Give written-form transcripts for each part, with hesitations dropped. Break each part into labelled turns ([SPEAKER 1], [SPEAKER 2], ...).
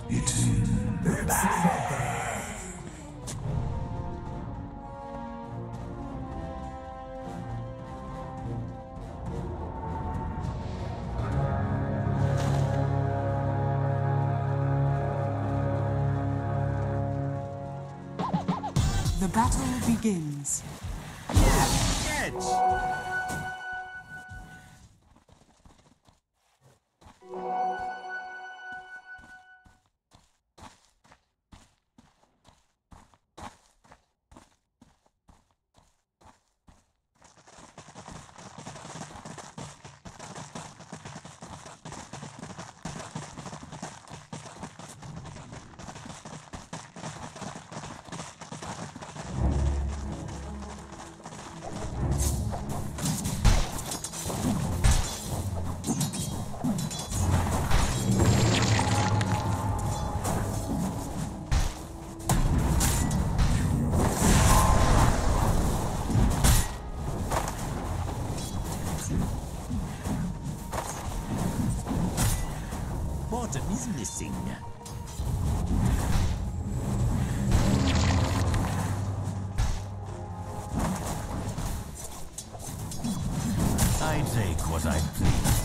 [SPEAKER 1] The battle begins.
[SPEAKER 2] Bottom is missing. I take what I please.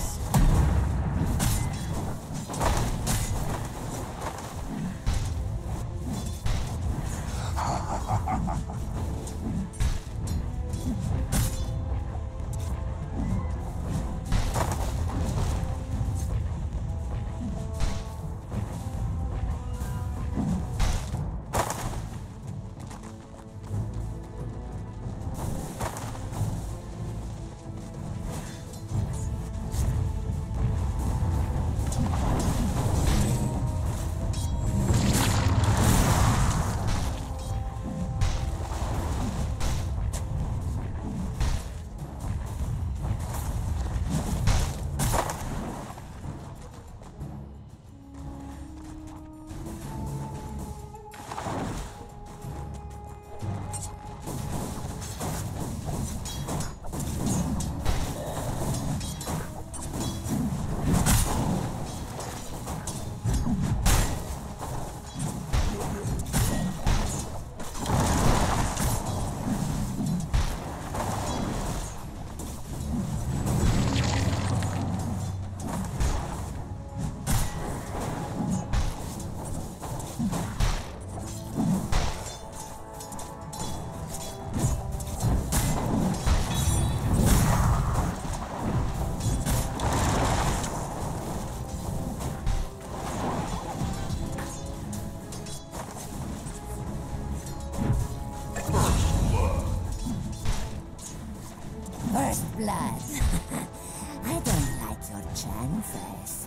[SPEAKER 3] First blood. I don't like your chances.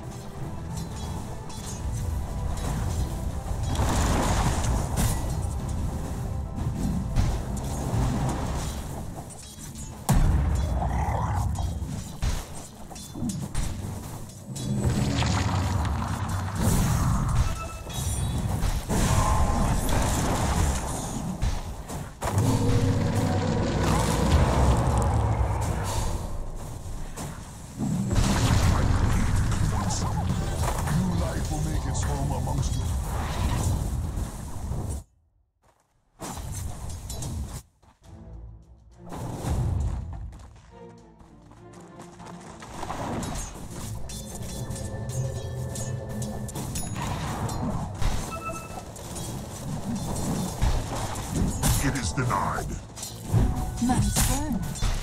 [SPEAKER 4] It is denied.
[SPEAKER 1] Nice burn.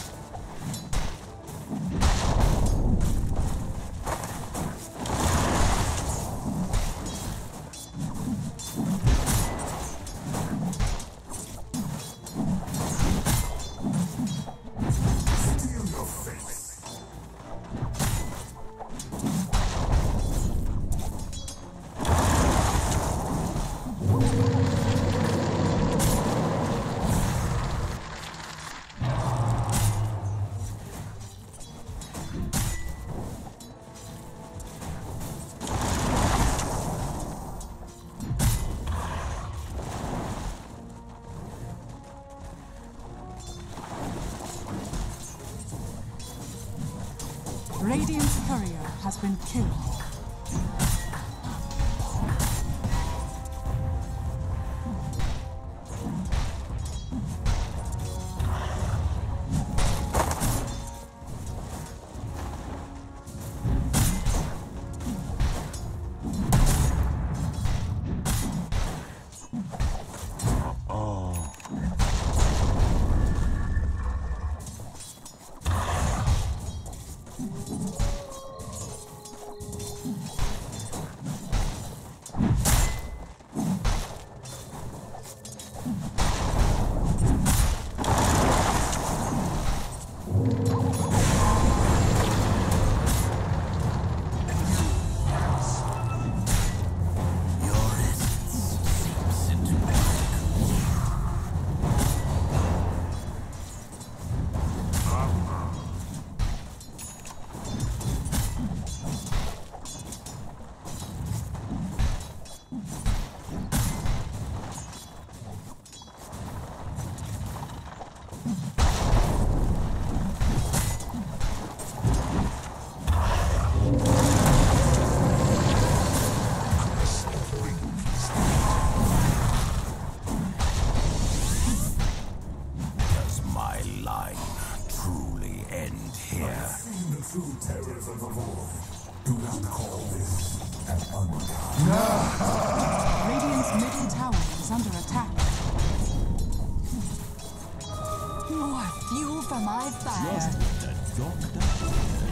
[SPEAKER 4] Steal your face.
[SPEAKER 1] Radiant's courier has been killed. Radiant's middle tower is under attack.
[SPEAKER 3] More fuel for my fire.
[SPEAKER 2] Just the doctor.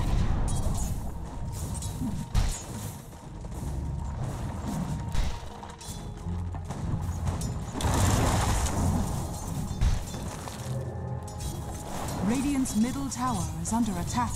[SPEAKER 1] Radiant's middle tower is under attack.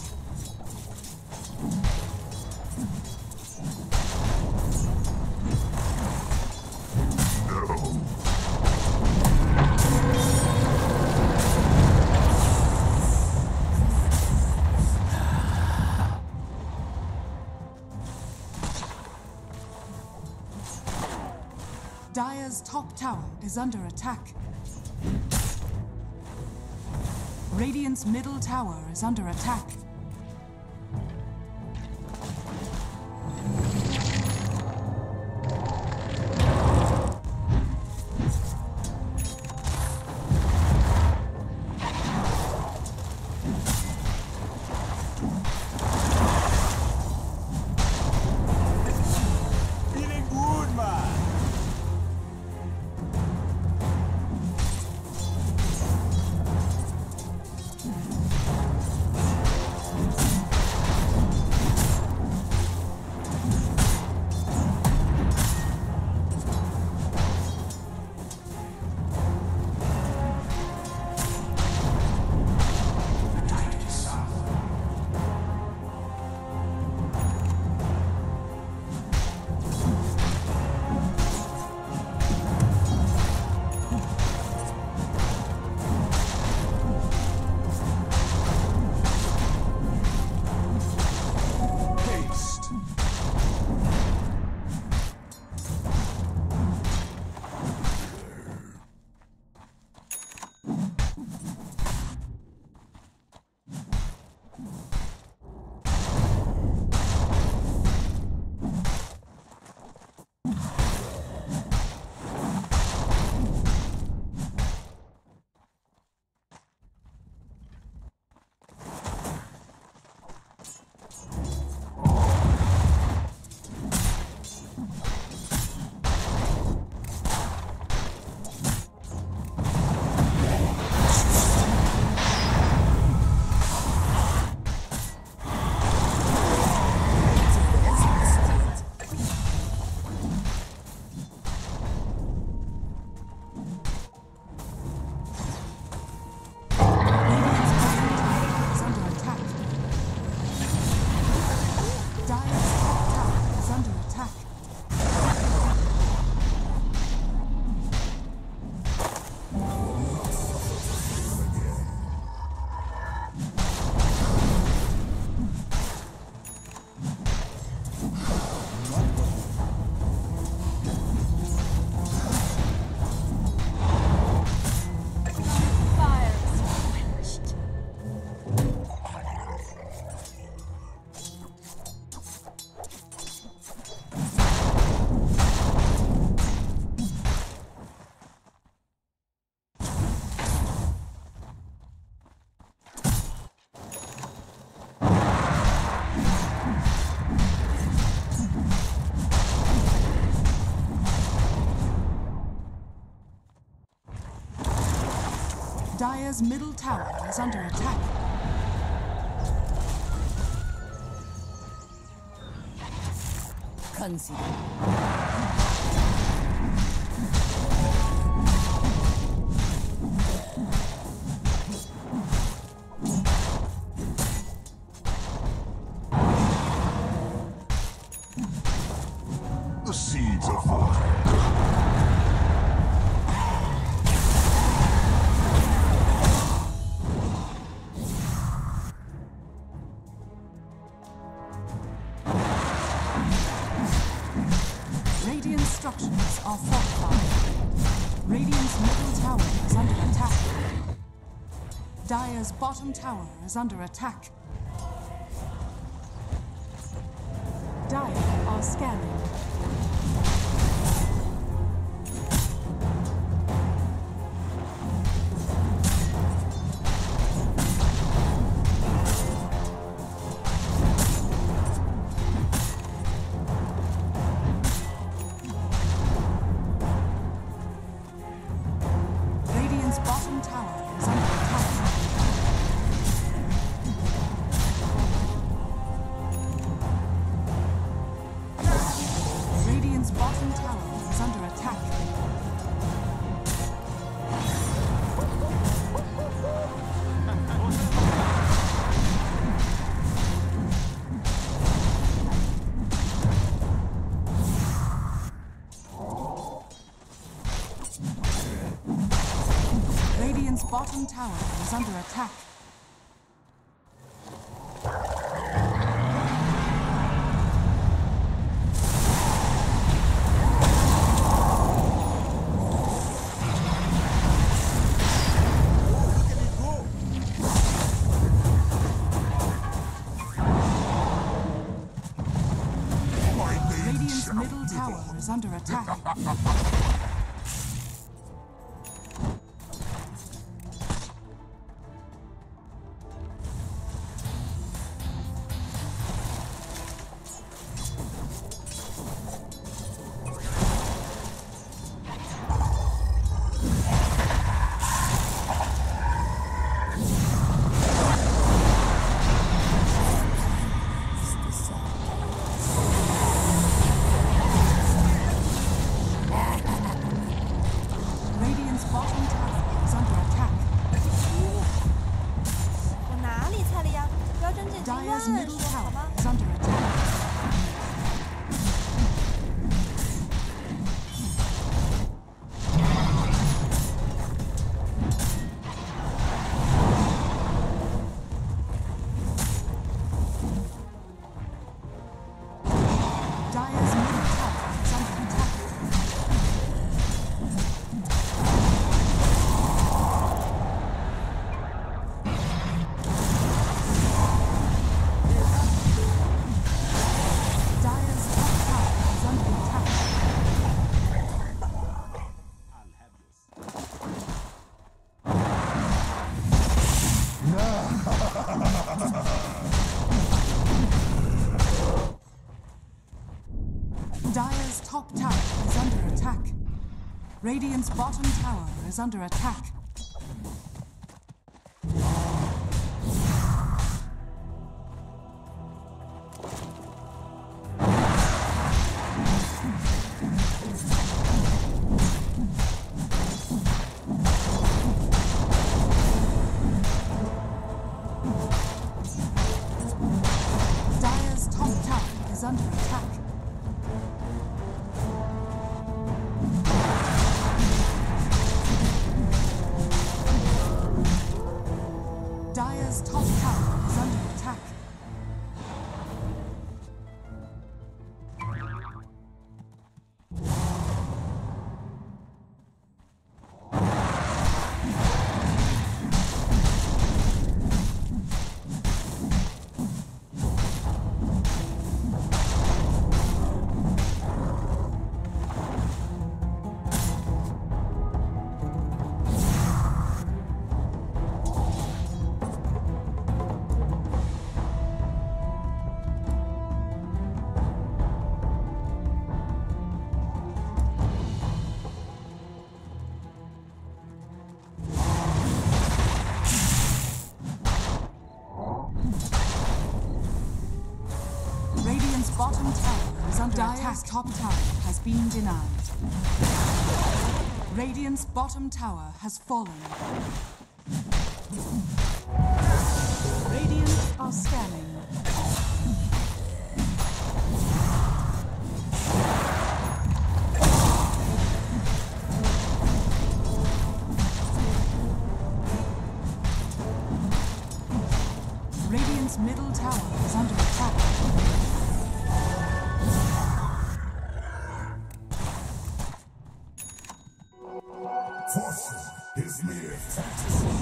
[SPEAKER 1] Dire's top tower is under attack. Radiant's middle tower is under attack.
[SPEAKER 2] Feeling good, man.
[SPEAKER 1] Dire's middle tower is under attack.
[SPEAKER 3] Consider.
[SPEAKER 4] The seeds of fire.
[SPEAKER 1] Radiant structures are fortified. Radiant's middle tower is under attack. Dire's bottom tower is under attack. Dire are scanning. bottom tower is under attack. Radiant's bottom tower is under attack. Radiant's middle tower is under attack. Radiant's bottom tower is under attack.
[SPEAKER 5] 我哪里猜了呀？不要睁着眼睛
[SPEAKER 1] Dire's
[SPEAKER 5] 乱
[SPEAKER 1] middle
[SPEAKER 5] 说好吗？
[SPEAKER 1] tower is under attack. Dire's middle tower is under attack. Dire's top tower is under attack. Dire's top tower is under attack. Radiant's bottom tower is under attack. Dire's top tower is under attack. Dire's top tower is under attack. Radiant's bottom tower is under attack. Dire's top tower has been denied. Radiant's bottom tower has fallen. Radiant are scanning. Radiant's middle tower is under attack.
[SPEAKER 4] Fortune is mere fantasy.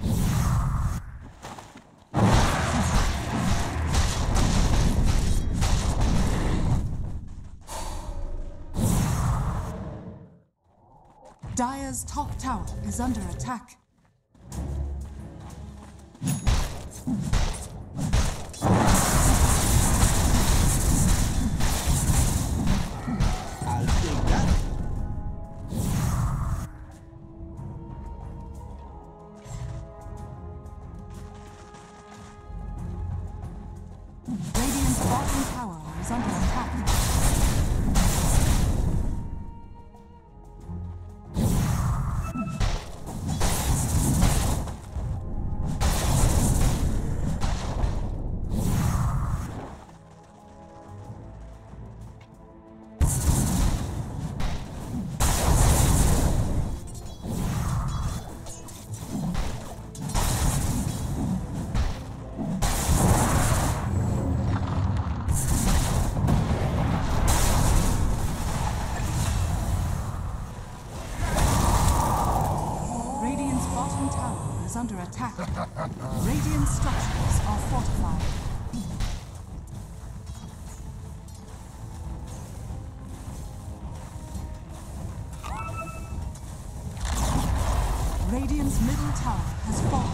[SPEAKER 1] Dire's top tower is under attack.
[SPEAKER 2] I'll take that.
[SPEAKER 1] Radiant's bottom tower is under attack. under attack. Radiant structures are fortified. Radiant's middle tower has fallen.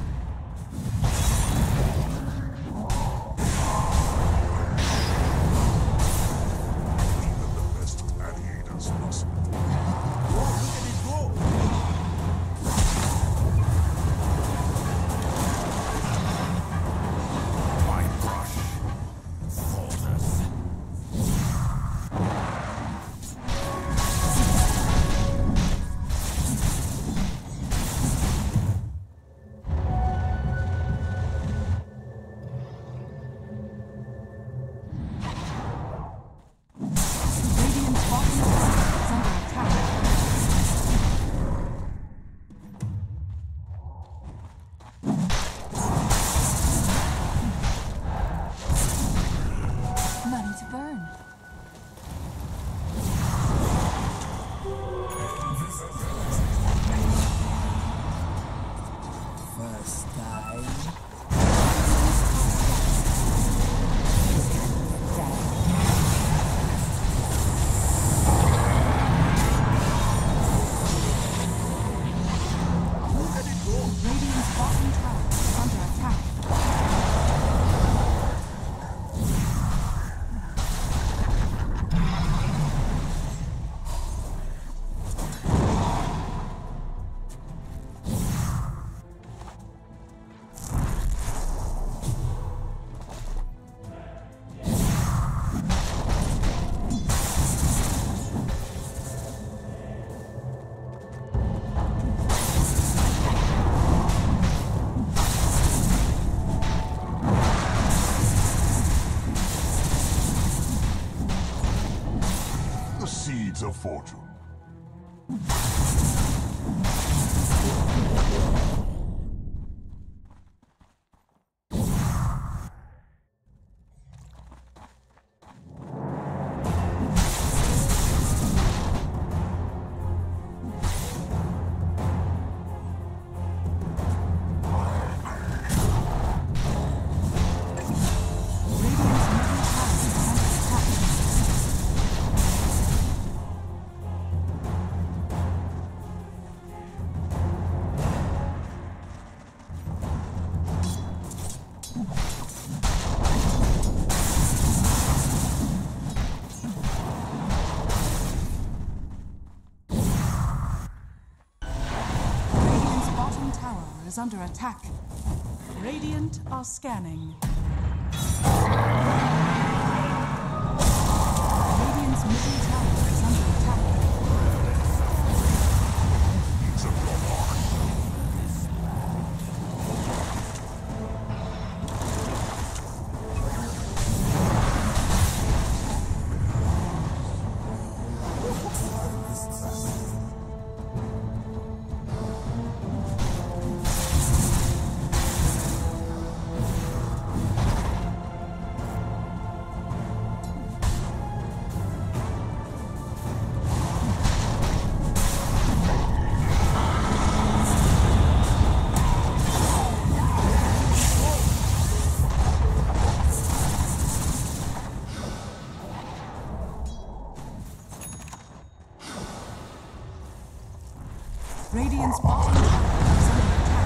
[SPEAKER 4] Seeds of fortune.
[SPEAKER 1] Is under attack. Radiant are scanning. Radiant's middle tower is under attack. Radiant's bottom tower is under attack.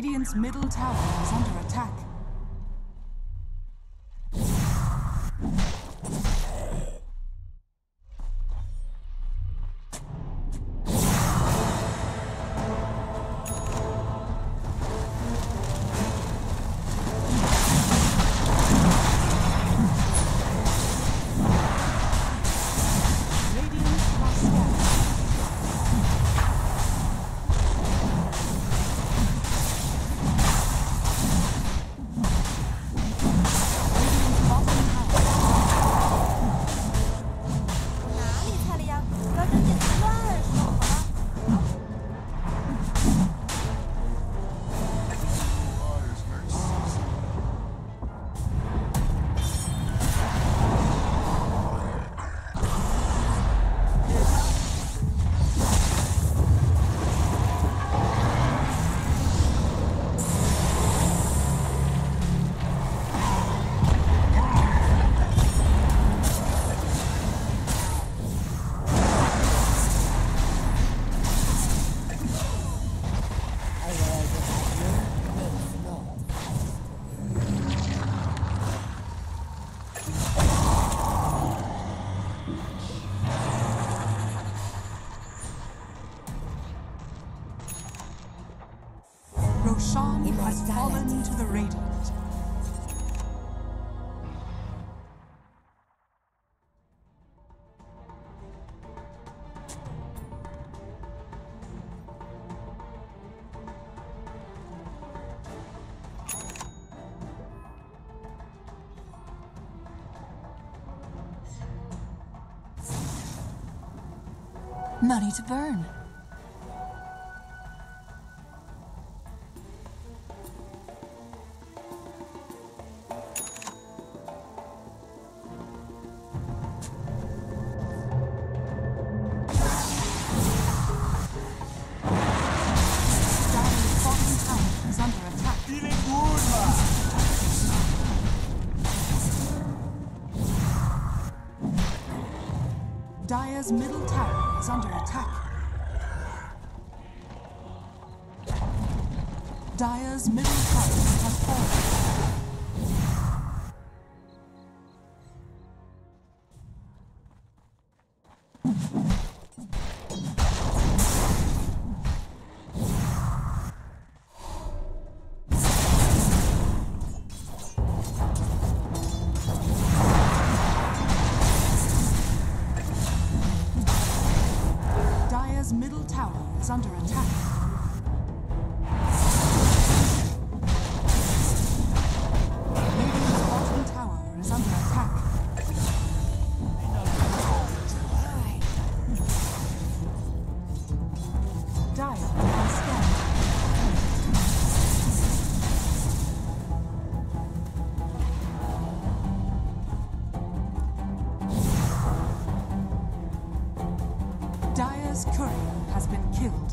[SPEAKER 1] Radiant's middle tower is under attack. Roshan has fallen to the Radiant. Money to burn. Dire's middle tower is under attack. Dire's middle tower has fallen. Dire's middle tower is under attack. Radiant's bottom tower is under attack. Dire are scanning. Dire's courier has been killed.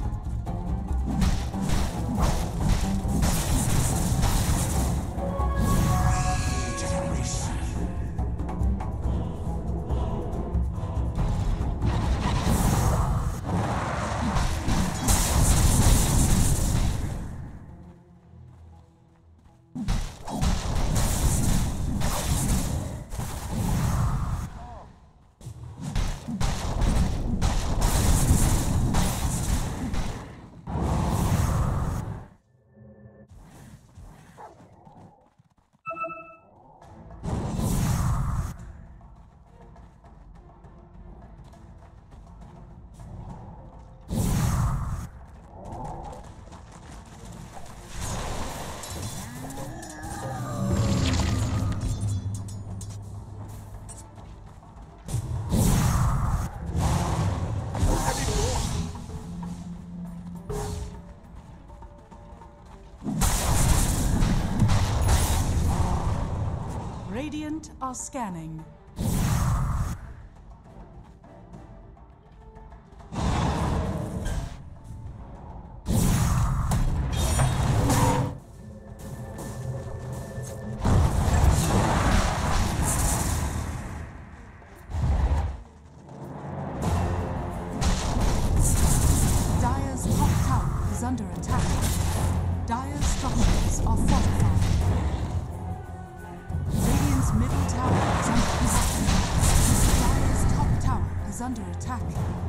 [SPEAKER 1] Radiant are scanning. Dire's top tower is under attack. Dire's top under attack.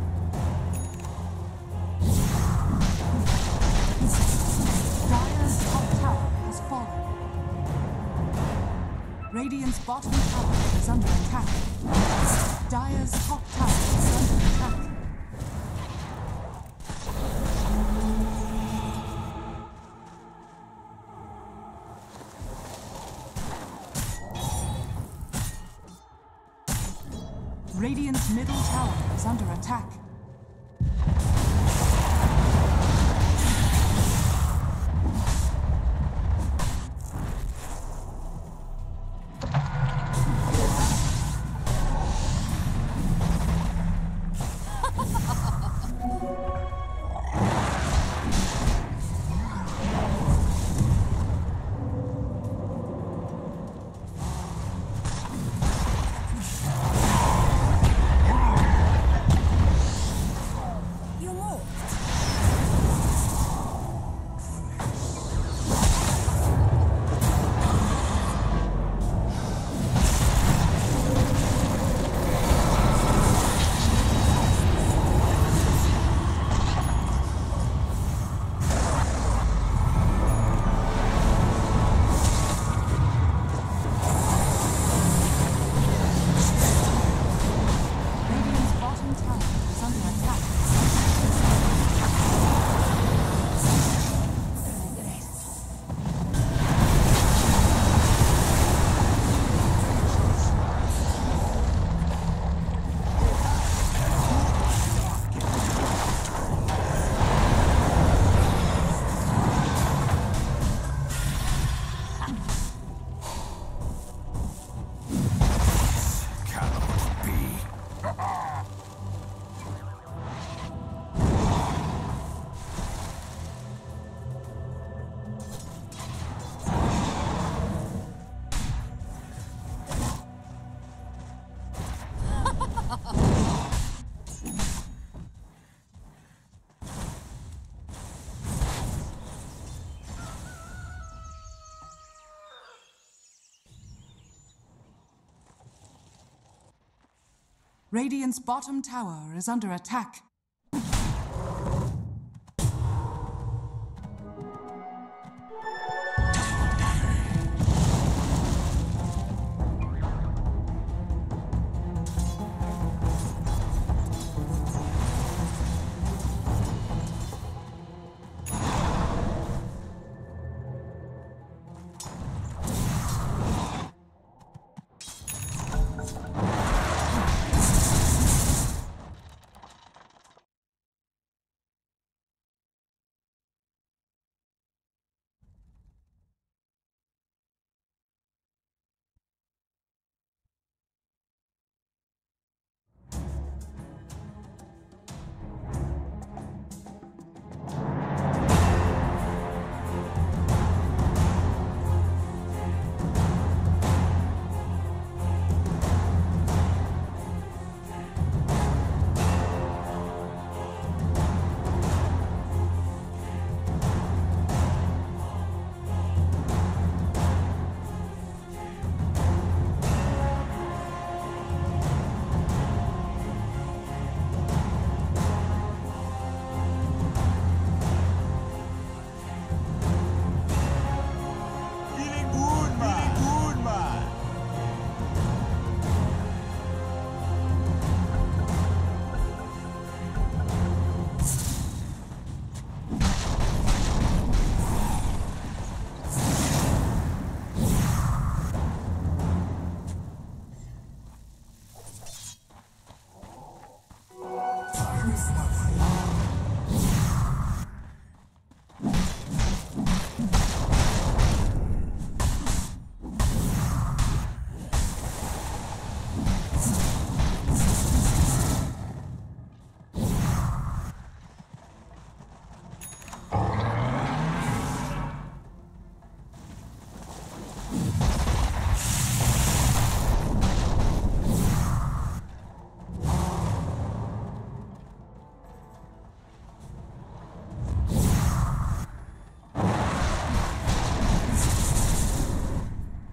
[SPEAKER 1] Dire's top tower has fallen. Radiant's bottom tower is under attack. Dire's top tower is under attack. Radiant's middle tower is under attack. Radiant's bottom tower is under attack.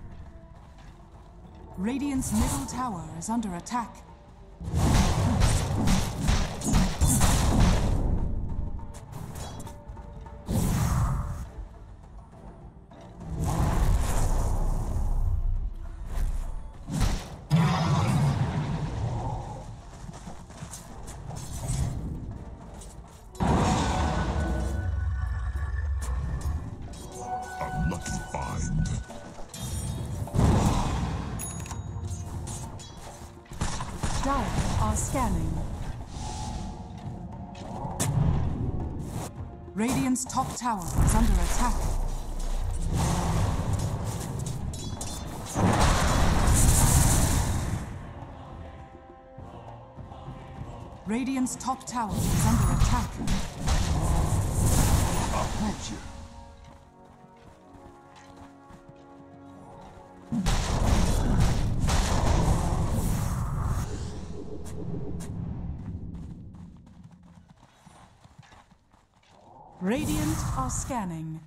[SPEAKER 1] Radiant's middle tower is under attack. Dire are scanning. Radiant's top tower is under attack. Radiant's top tower is under attack.
[SPEAKER 4] Approach you.
[SPEAKER 1] Radiant are scanning.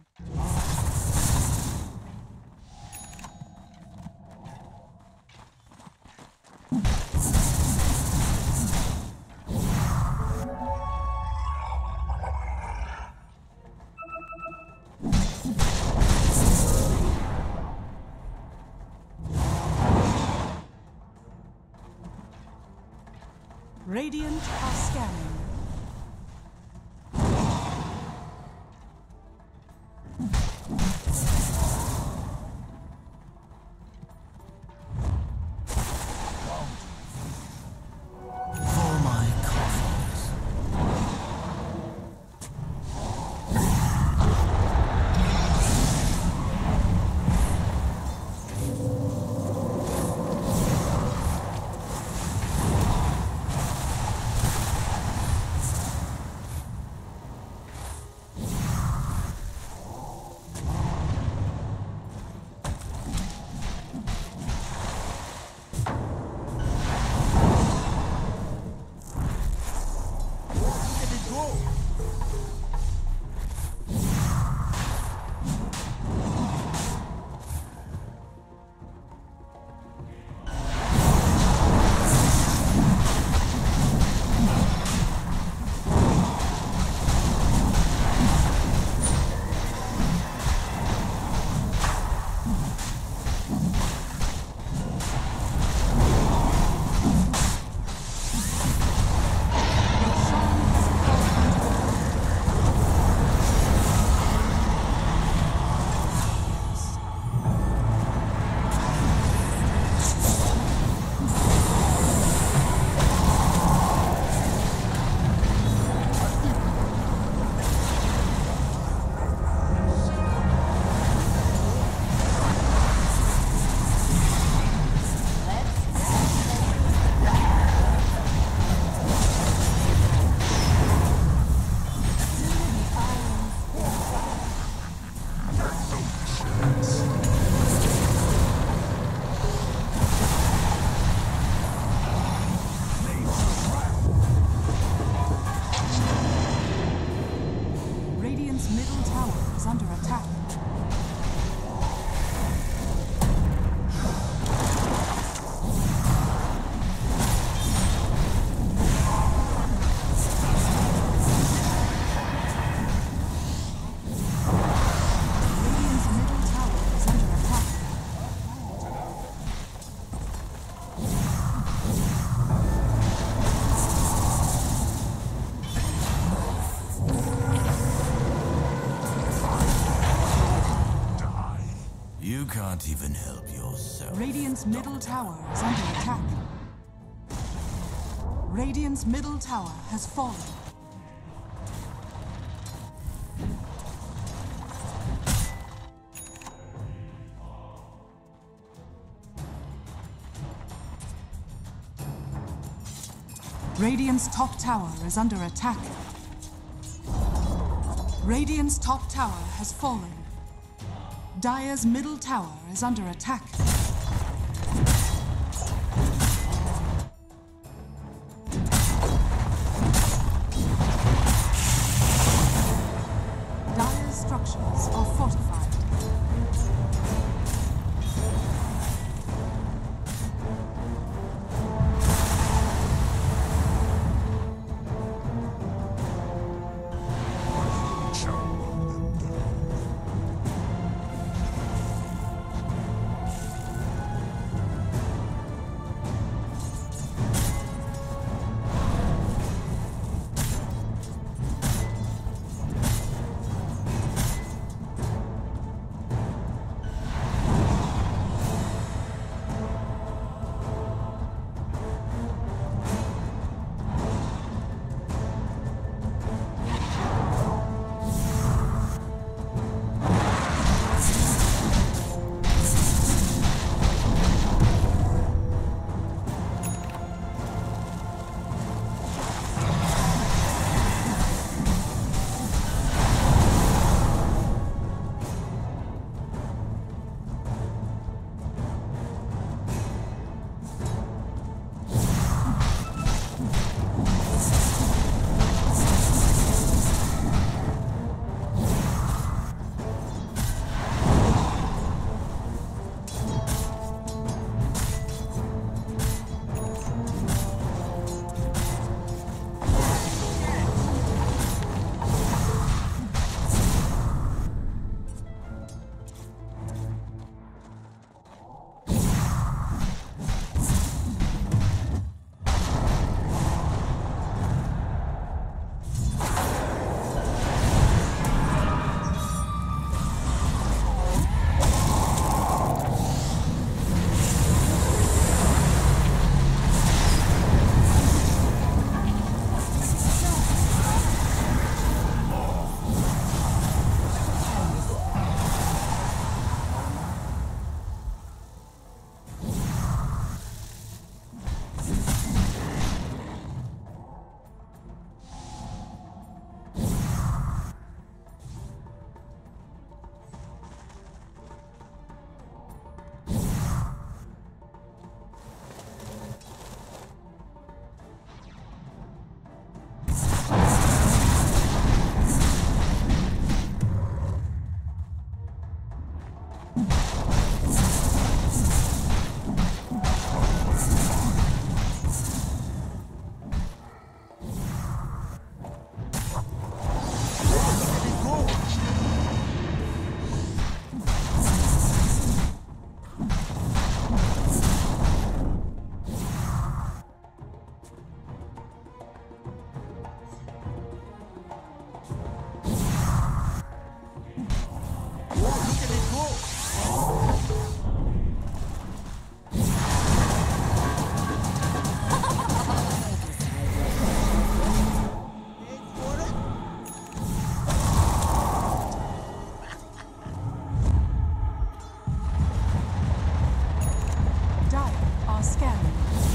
[SPEAKER 1] Radiant are scanning.
[SPEAKER 2] For my coffers.
[SPEAKER 1] Radiant's middle tower is under attack. Radiant's middle tower is under attack.
[SPEAKER 2] You can't even help yourself.
[SPEAKER 1] Radiant's middle tower is under attack. Radiant's middle tower has fallen. Radiant's top tower is under attack. Radiant's top tower has fallen. Dire's middle tower is under attack. Dire's structures are fortified. again.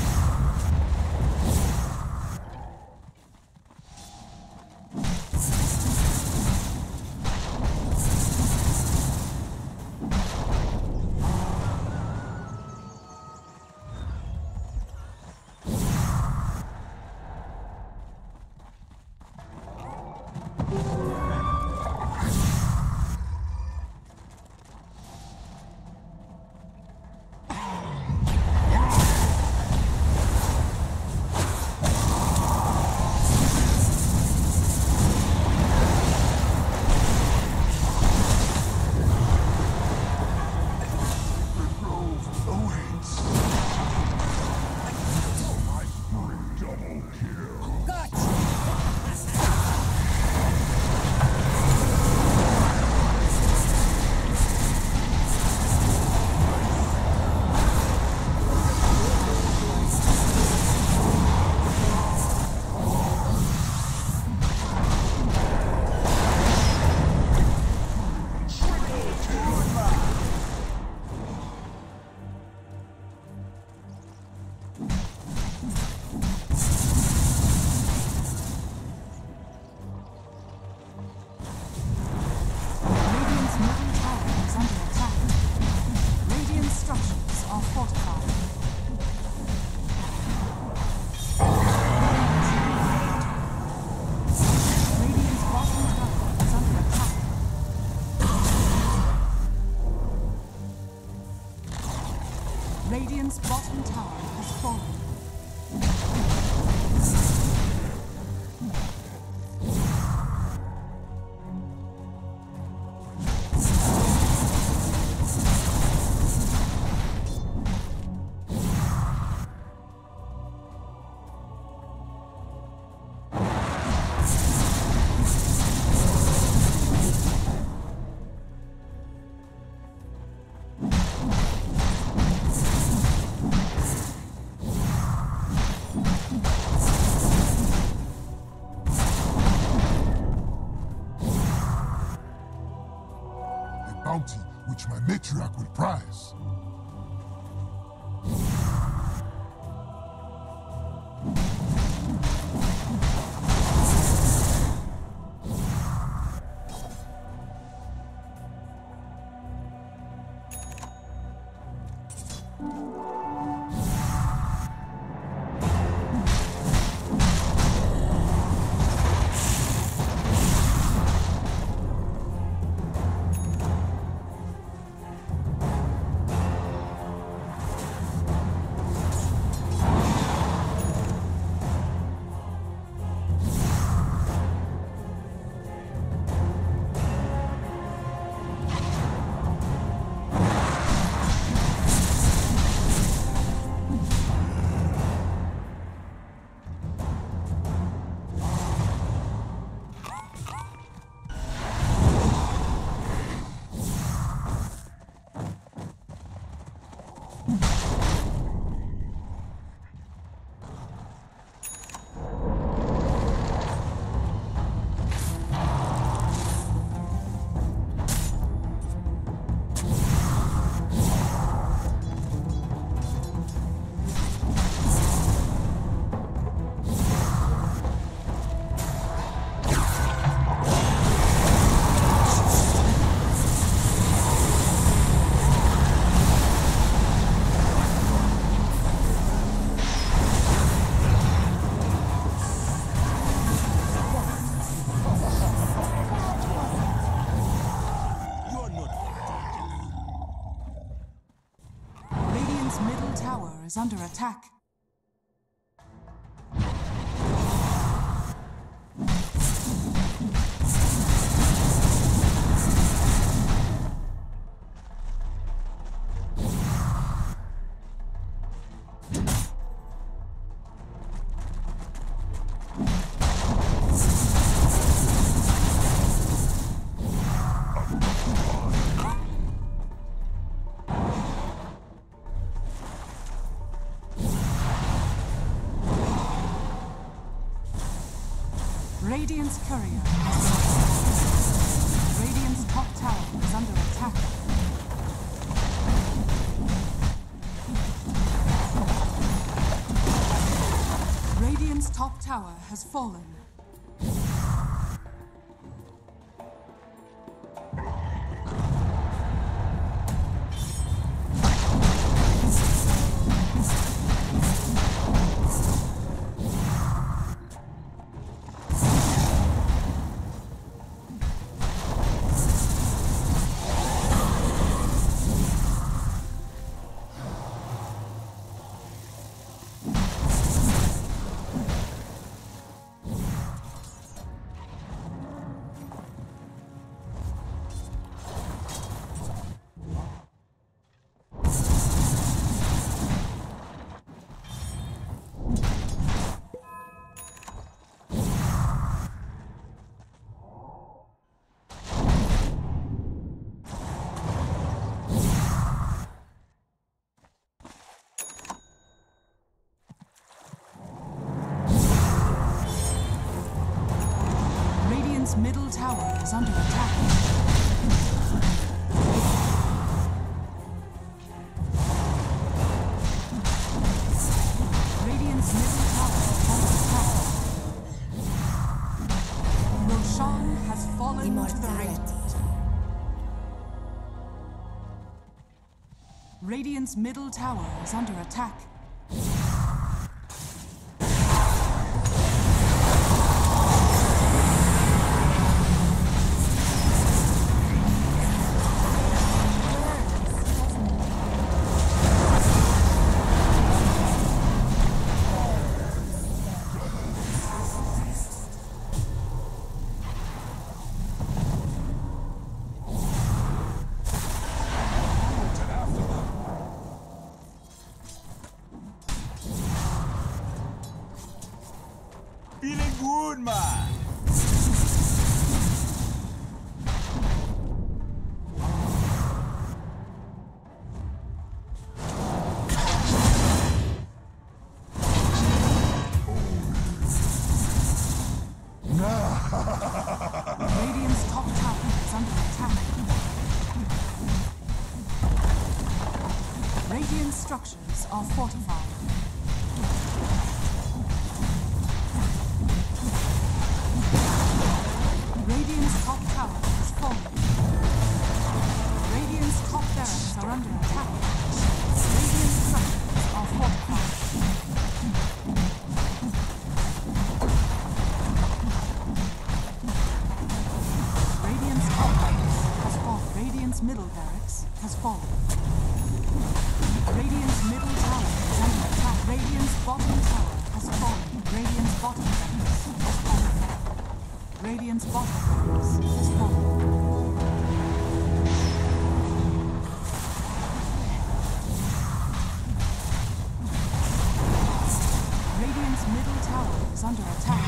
[SPEAKER 1] Radiant's bottom tower has fallen.
[SPEAKER 4] Bounty which my matriarch will prize.
[SPEAKER 1] Middle tower is under attack. Radiant's courier has been. Radiant's top tower is under attack. Radiant's top tower has fallen. Middle tower is under attack. Radiant's middle tower is under attack. Roshan has fallen to the Radiant. Radiant's middle tower is under attack.
[SPEAKER 2] Feeling good, man.
[SPEAKER 1] Radiant's top tower is under attack. Radiant structures are fortified. Radiant's top tower has fallen. Radiant's top barracks are under attack. Radiant structures are fortified. Radiant's top barracks has fallen. Radiant's middle barracks has fallen. Radiant's middle tower is under attack. Radiant's bottom tower has fallen. Radiant's bottom barracks has fallen. Radiant's bottom barracks has fallen. Radiant's middle tower is under attack.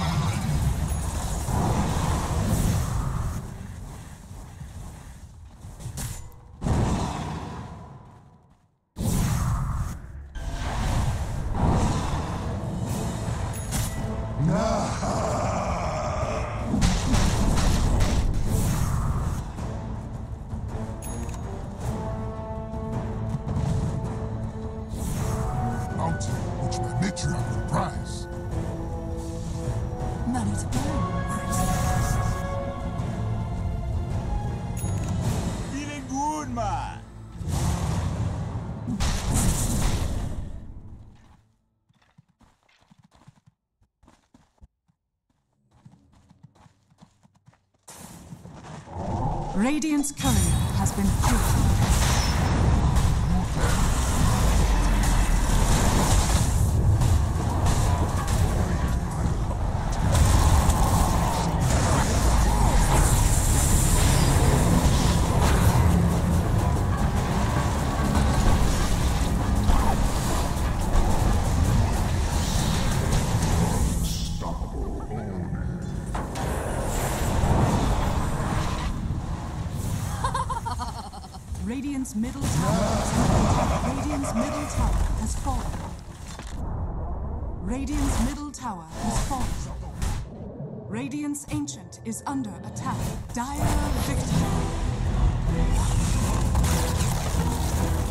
[SPEAKER 4] Which my matriarch will prize.
[SPEAKER 1] Money to burn.
[SPEAKER 2] Feeling good, man.
[SPEAKER 1] Radiant's courier has been killed. Radiant's middle tower is under attack. Radiant's middle tower has fallen. Radiant's middle tower has fallen. Radiant's ancient is under attack. Dire victory.